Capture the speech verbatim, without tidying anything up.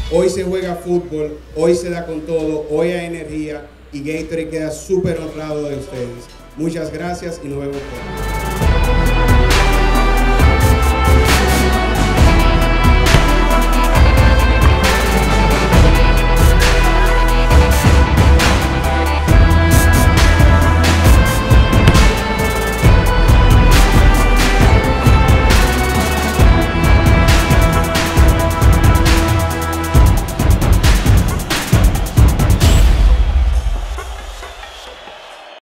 Hoy se juega fútbol, hoy se da con todo, hoy hay energía y Gatorade queda súper honrado de ustedes. Muchas gracias y nos vemos pronto.